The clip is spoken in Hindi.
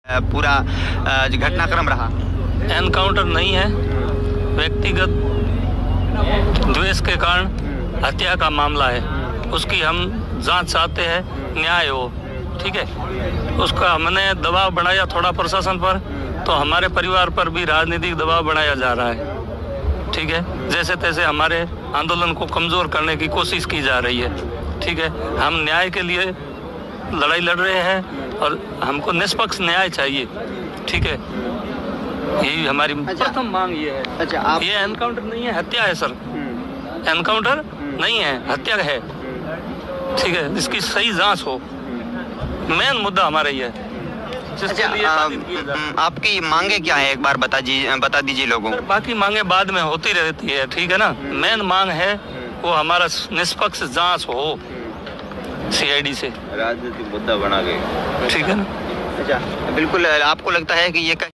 पूरा घटनाक्रम रहा? एनकाउंटर नहीं है, व्यक्तिगत द्वेष के कारण हत्या का मामला है। उसकी हम जांच चाहते हैं, न्याय हो। ठीक है, उसका हमने दबाव बनाया थोड़ा प्रशासन पर, तो हमारे परिवार पर भी राजनीतिक दबाव बनाया जा रहा है। ठीक है, जैसे तैसे हमारे आंदोलन को कमजोर करने की कोशिश की जा रही है। ठीक है, हम न्याय के लिए लड़ाई लड़ रहे हैं और हमको निष्पक्ष न्याय चाहिए। ठीक है, यही हमारी प्रथम मांग ये है। अच्छा, ये एनकाउंटर नहीं है, हत्या है सर। एनकाउंटर नहीं है, हत्या है। ठीक है, इसकी सही जांच हो, मेन मुद्दा हमारा ये है। आपकी मांगे क्या है, एक बार बता दीजिए लोगों को। बाकी मांगे बाद में होती रहती है। ठीक है ना, मेन मांग है वो हमारा निष्पक्ष जांच हो सीआईडी से। राजनीतिक मुद्दा बना गए। ठीक है ना। अच्छा, बिल्कुल। आपको लगता है कि ये